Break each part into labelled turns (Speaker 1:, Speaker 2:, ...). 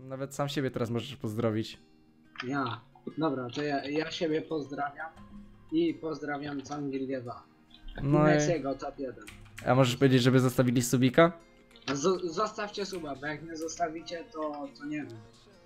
Speaker 1: Nawet sam siebie teraz możesz pozdrowić.
Speaker 2: Ja. Dobra, to ja siebie pozdrawiam. I pozdrawiam całą gildię 2.
Speaker 1: No i...
Speaker 2: jego top 1.
Speaker 1: A możesz powiedzieć, żeby zostawili subika?
Speaker 2: Zostawcie suba, bo jak nie zostawicie, to nie wiem.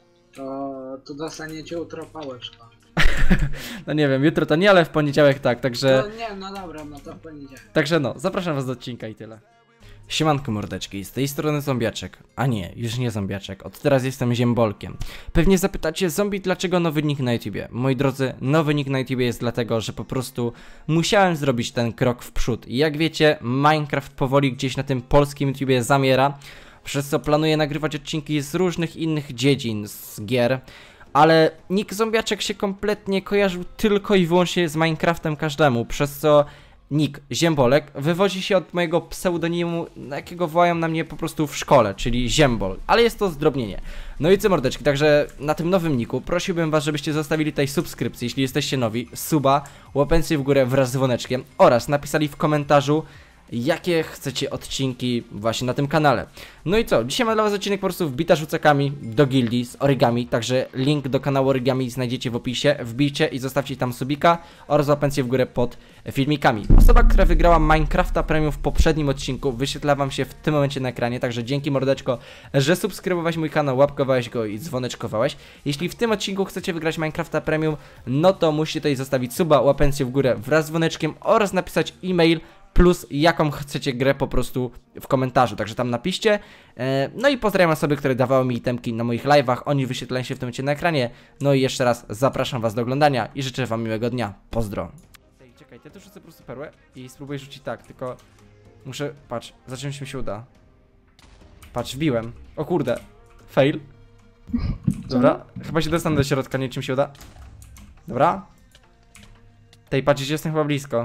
Speaker 2: To dostaniecie jutro pałeczka.
Speaker 1: No nie wiem, jutro to nie, ale w poniedziałek tak, także...
Speaker 2: No nie, no dobra, no to w poniedziałek.
Speaker 1: Także no, zapraszam was do odcinka i tyle. Siemanko mordeczki, z tej strony Zombiaczek. A nie, już nie Zombiaczek, od teraz jestem Ziembolkiem. Pewnie zapytacie, zombie, dlaczego nowy nick na YouTubie? Moi drodzy, nowy nick na YouTubie jest dlatego, że po prostu musiałem zrobić ten krok w przód. I jak wiecie, Minecraft powoli gdzieś na tym polskim YouTubie zamiera, przez co planuję nagrywać odcinki z różnych innych dziedzin, z gier. Ale nick Zombiaczek się kompletnie kojarzył tylko i wyłącznie z Minecraftem każdemu, przez co nick Ziembolek wywodzi się od mojego pseudonimu, jakiego wołają na mnie po prostu w szkole, czyli Ziembol, ale jest to zdrobnienie. No i co mordeczki, także na tym nowym nicku prosiłbym was, żebyście zostawili tutaj subskrypcję, jeśli jesteście nowi, suba, łapencję w górę wraz z dzwoneczkiem oraz napisali w komentarzu, jakie chcecie odcinki właśnie na tym kanale. No i co? Dzisiaj mam dla was odcinek po prostu wbita rzucakami do gildii z origami, także link do kanału origami znajdziecie w opisie, wbijcie i zostawcie tam subika oraz łapencję w górę pod filmikami. Osoba, która wygrała Minecrafta Premium w poprzednim odcinku, wyświetla wam się w tym momencie na ekranie, także dzięki mordeczko, że subskrybowałeś mój kanał, łapkowałeś go i dzwoneczkowałeś. Jeśli w tym odcinku chcecie wygrać Minecrafta Premium, no to musicie tutaj zostawić suba, łapencję w górę wraz z dzwoneczkiem oraz napisać e-mail plus jaką chcecie grę po prostu w komentarzu, także tam napiszcie. No i pozdrawiam osoby, które dawały mi itemki na moich live'ach, oni wyświetlają się w tym momencie na ekranie. No i jeszcze raz zapraszam was do oglądania i życzę wam miłego dnia. Pozdro. Ej, czekaj, ja tu rzucę po prostu perłę i spróbuję rzucić tak, tylko muszę, patrz, za czymś mi się uda. Patrz, wbiłem. O kurde, fail. Dobra, chyba się dostanę do środka, nie czym się uda. Dobra. Tej, patrz, jestem chyba blisko.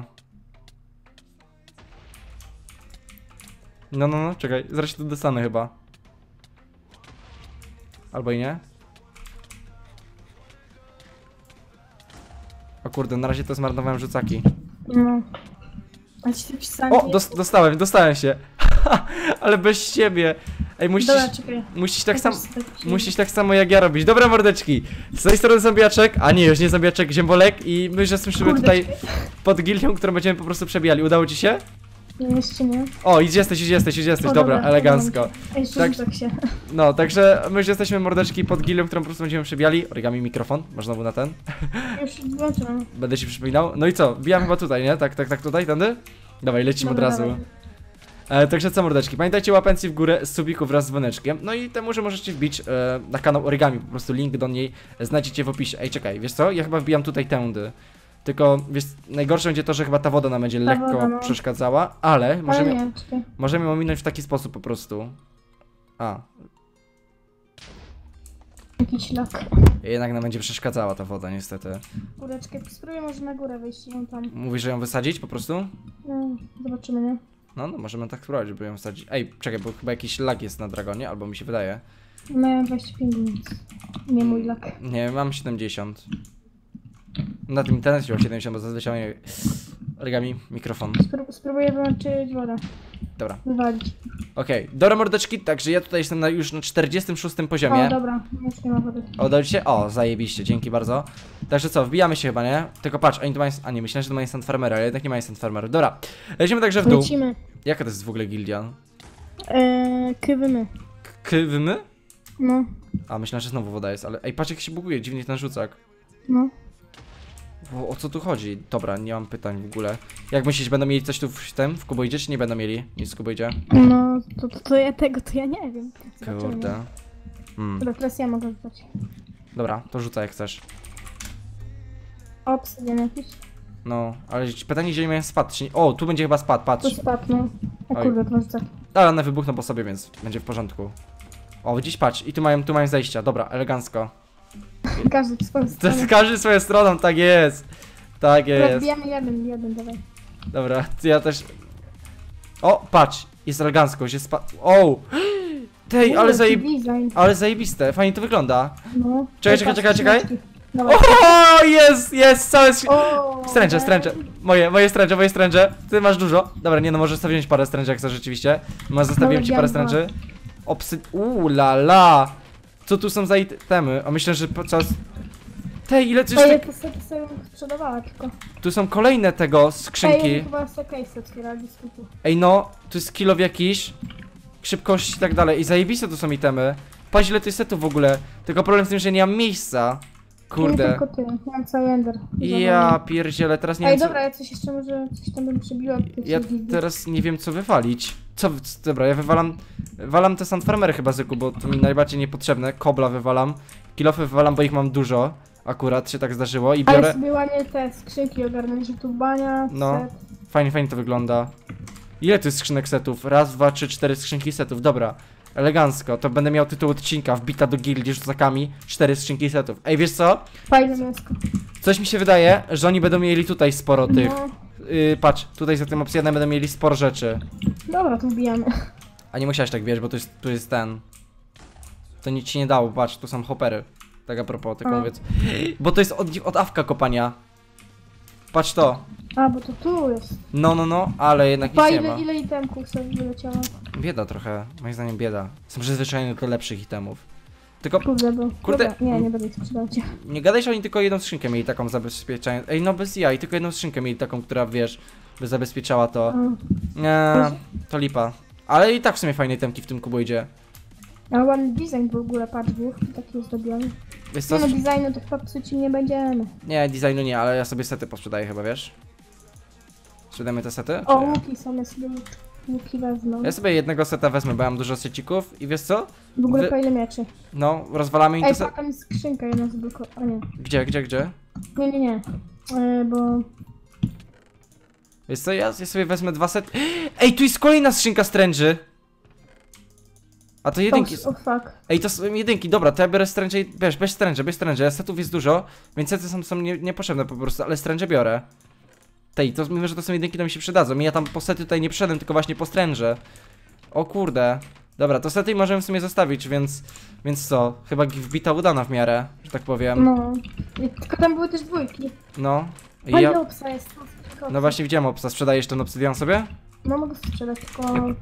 Speaker 1: No, czekaj, zaraz się tu dostanę chyba. Albo i nie. O kurde, na razie to zmarnowałem rzucaki.
Speaker 3: No. A ci napisałem.
Speaker 1: O, dostałem się. Ale bez ciebie. Ej,
Speaker 3: Dobra, czekaj.
Speaker 1: musisz tak samo jak ja robić. Dobra mordeczki, z tej strony Zombiaczek, a nie, już nie Zombiaczek, Ziembolek i my już jesteśmy tutaj pod gildią, którą będziemy po prostu przebijali. Udało ci się?
Speaker 3: Jeszcze nie.
Speaker 1: O, już jesteś, dobra, elegancko.
Speaker 3: Jeszcze tak się.
Speaker 1: No, także my już jesteśmy mordeczki pod gildią, którą po prostu będziemy przebijali. Origami mikrofon, masz znowu na ten.
Speaker 3: Już włączyłem.
Speaker 1: Będę ci przypominał. No i co, bijam chyba tutaj, nie? Tak, tutaj, tędy? Dawaj, lecimy od razu. Także co mordeczki, pamiętajcie łapencji w górę, subików wraz z dzwoneczkiem. No i temu, że możecie wbić na kanał Origami, po prostu link do niej znajdziecie w opisie. Ej, czekaj, wiesz co, ja chyba wbijam tutaj tędy. Tylko, wiesz, najgorsze będzie to, że chyba ta woda nam będzie lekko przeszkadzała, ale możemy ją ominąć w taki sposób po prostu.
Speaker 3: Jakiś lak.
Speaker 1: Jednak nam będzie przeszkadzała ta woda, niestety.
Speaker 3: Kureczkę, spróbuję może na górę wyjść, ją tam.
Speaker 1: Mówisz, że ją wysadzić po prostu?
Speaker 3: No, zobaczymy, nie?
Speaker 1: No, możemy tak spróbować, żeby ją wysadzić. Ej, czekaj, bo chyba jakiś lag jest na dragonie, albo mi się wydaje.
Speaker 3: Mają 25 minut. Nie mój lak.
Speaker 1: Nie, mam 70. Na tym internecie mam 70, bo zazwyczaj origami mikrofon.
Speaker 3: Spróbuję wyłączyć wodę.
Speaker 1: Dobra.
Speaker 3: Wywalić.
Speaker 1: Okej, dobra mordeczki, także ja tutaj jestem już na 46 poziomie.
Speaker 3: O, dobra, już nie ma wody.
Speaker 1: Udało ci się? O, zajebiście, dzięki bardzo. Także co, wbijamy się chyba, nie? Tylko patrz, oni tu mają... A nie, myślałem, że to mają stand farmery, ale jednak nie mają stand farmery. Dobra, lecimy także w dół.
Speaker 3: Lecimy.
Speaker 1: Jaka to jest w ogóle gildia?
Speaker 3: Kywymy.
Speaker 1: Kywymy?
Speaker 3: No.
Speaker 1: A, myślałem, że znowu woda jest, ale... Ej, patrz jak się buguje, dziwnie ten rzucak.
Speaker 3: No.
Speaker 1: O co tu chodzi? Dobra, nie mam pytań w ogóle. Jak myślisz, będą mieli coś tu w kuboidzie, czy nie będą mieli nic w kuboidzie?
Speaker 3: No, to ja nie wiem.
Speaker 1: Kurde.
Speaker 3: Dobra, teraz ja mogę rzucać.
Speaker 1: Dobra, to rzucaj jak chcesz.
Speaker 3: Obsydian jakiś?
Speaker 1: No, ale pytanie, gdzie mają spadł, czy nie? O, tu będzie chyba spadł, patrz.
Speaker 3: Tu spadł, no. A kurde, to rzucać.
Speaker 1: Ale one wybuchną po sobie, więc będzie w porządku. O, widzisz, patrz, i tu mają zejścia, dobra, elegancko.
Speaker 3: Każdy swoją stroną.
Speaker 1: Każdy swoją stroną, tak jest. Tak jest.
Speaker 3: Rozbijamy jeden, dawaj.
Speaker 1: Dobra, ja też... O, patrz, jest elegancko, się spadł. O! Tej, ale zajebiste, fajnie to wygląda.
Speaker 3: No.
Speaker 1: Czekaj. O, jest, całe... Stręcze, moje stręcze. Ty masz dużo. Dobra, nie no, możesz sobie wziąć parę stręczy jak chcesz rzeczywiście. Zostawiłem ci parę stręczy. La la. Co tu są za itemy? A myślę, że podczas... Tej, ile coś
Speaker 3: Ej,
Speaker 1: tak...
Speaker 3: to sobie sprzedawała tylko.
Speaker 1: Tu są kolejne tego skrzynki.
Speaker 3: Ej, chyba z case otwierali z kupu.
Speaker 1: Ej no, tu jest kilow jakiś. Szybkość i tak dalej. I zajebiste tu są itemy. Patrz ile tu jest setów w ogóle. Tylko problem z tym, że nie mam miejsca.
Speaker 3: Nie
Speaker 1: Kurde.
Speaker 3: tylko ty, mam cały ender.
Speaker 1: Ja pierdzielę, teraz nie
Speaker 3: Ej,
Speaker 1: wiem co...
Speaker 3: dobra, ja coś jeszcze może, coś tam bym przebiła.
Speaker 1: Ja teraz nie wiem co wywalić. Dobra, ja wywalam te sandfarmery chyba Zyku, bo to mi najbardziej niepotrzebne. Kobla wywalam. Kilofy wywalam, bo ich mam dużo. Akurat się tak zdarzyło i
Speaker 3: Ale
Speaker 1: biorę...
Speaker 3: sobie ładnie te skrzynki ogarnąć, że tu bania,
Speaker 1: No.
Speaker 3: set.
Speaker 1: Fajnie to wygląda. Ile tu jest skrzynek setów? Raz, dwa, trzy, cztery skrzynki setów, dobra. Elegancko, to będę miał tytuł odcinka, wbita do gildii rzucakami, 4 skrzynki setów. Ej, wiesz co?
Speaker 3: Fajne mięsko.
Speaker 1: Coś mi się wydaje, że oni będą mieli tutaj sporo tych.
Speaker 3: No.
Speaker 1: Patrz, tutaj za tym obsydianem będą mieli sporo rzeczy.
Speaker 3: Dobra, to wbijamy.
Speaker 1: A nie musiałeś tak wiesz, bo tu jest ten. To nic ci nie dało, patrz, tu są hoppery. Tak a propos, tak
Speaker 3: A.
Speaker 1: mówiąc. Bo to jest od awka kopania. Patrz to.
Speaker 3: A, bo to tu jest.
Speaker 1: No, ale jednak
Speaker 3: Pa,
Speaker 1: nic nie ma.
Speaker 3: ile itemków sobie wyleciało.
Speaker 1: Bieda trochę, moim zdaniem bieda. Są przyzwyczajeni do lepszych itemów. Tylko
Speaker 3: Kurde, bo...
Speaker 1: Kurde.
Speaker 3: Dobra, nie będę ich sprzedać.
Speaker 1: nie gadaj, że oni tylko jedną skrzynkę mieli taką zabezpieczającą. Ej, no bez jaj, tylko jedną skrzynkę mieli taką, która wiesz, by zabezpieczała to. Nie, to lipa. Ale i tak w sumie fajne itemki w tym kuboidzie.
Speaker 3: A ładny design w ogóle, patrz, główki takie zrobione.
Speaker 1: Wiesz co?
Speaker 3: Nie no, designu to chyba psuć nie będziemy.
Speaker 1: Nie, designu nie, ale ja sobie sety posprzedaję chyba, wiesz? Sprzedajmy te sety?
Speaker 3: O,
Speaker 1: Czy nie?
Speaker 3: łuki są, ja sobie łuki wezmę.
Speaker 1: Ja sobie jednego seta wezmę, bo ja mam dużo secików i wiesz co?
Speaker 3: W ogóle
Speaker 1: wy-
Speaker 3: po ile mieczy.
Speaker 1: No, rozwalamy im te
Speaker 3: Ej,
Speaker 1: sety.
Speaker 3: tam jest skrzynka jedna zablokowana. A nie.
Speaker 1: Gdzie?
Speaker 3: Nie. Bo...
Speaker 1: Wiesz co, ja sobie wezmę 2 sety. Ej, tu jest kolejna skrzynka stręży! A to jedynki.
Speaker 3: Oh fuck.
Speaker 1: Ej, to są jedynki, dobra, to ja biorę stręże i wiesz, bez stręże, setów jest dużo, więc sety są niepotrzebne po prostu, ale stręże biorę. Tej, to mimo, że to są jedynki, to mi się przydadzą. Ja tam po sety tutaj nie przyszedłem, tylko właśnie po stręże. O kurde. Dobra, to sety możemy w sumie zostawić, więc co? Chyba wbita udana w miarę, że tak powiem.
Speaker 3: No. I tylko tam były też dwójki.
Speaker 1: No. I
Speaker 3: A
Speaker 1: ja...
Speaker 3: ile obsa jest?
Speaker 1: No właśnie widziałem obsa, sprzedajesz ten obsydian sobie?
Speaker 3: No mogę sprzedać, tylko...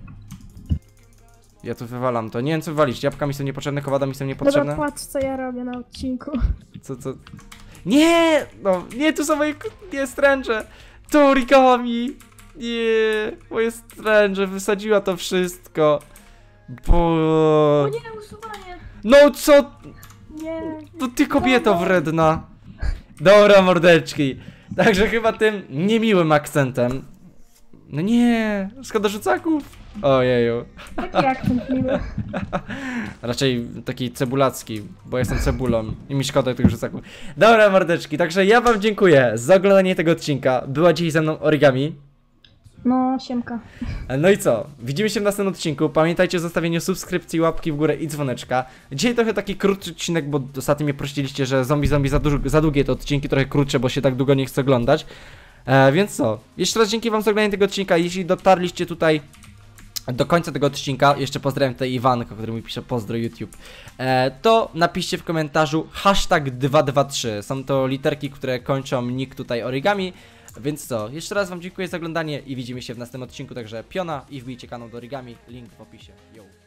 Speaker 1: Ja tu wywalam to. Nie wiem co wywalić, jabłka mi są niepotrzebne, kowada mi są niepotrzebne.
Speaker 3: Dobra, patrz co ja robię na odcinku.
Speaker 1: Co? Nie! No, nie, tu są moje... Nie, stręże! Tu origami! Nie, moje stręże, wysadziła to wszystko. Bo...
Speaker 3: O nie, usuwanie!
Speaker 1: No co?
Speaker 3: Nie.
Speaker 1: To ty kobieto wredna. Dobra, mordeczki. Także chyba tym niemiłym akcentem. No nie, szkoda rzucaków. Ojeju.
Speaker 3: Taki akcent miły.
Speaker 1: Raczej taki cebulacki, bo jestem cebulą i mi szkoda tych rzucaków. Dobra, mordeczki, także ja wam dziękuję za oglądanie tego odcinka. Była dzisiaj ze mną Origami.
Speaker 3: No, siemka.
Speaker 1: No i co? Widzimy się w następnym odcinku. Pamiętajcie o zostawieniu subskrypcji, łapki w górę i dzwoneczka. Dzisiaj trochę taki krótszy odcinek, bo ostatnio mnie prosiliście, że zombie za długie te odcinki, trochę krótsze, bo się tak długo nie chce oglądać. Więc co? Jeszcze raz dzięki wam za oglądanie tego odcinka. Jeśli dotarliście tutaj do końca tego odcinka, jeszcze pozdrawiam tutaj Iwanka, który mi pisze pozdro YouTube, to napiszcie w komentarzu #223. Są to literki, które kończą nick tutaj Origami. Więc co, jeszcze raz wam dziękuję za oglądanie i widzimy się w następnym odcinku, także piona i wbijcie kanał do Origami, link w opisie. Yo.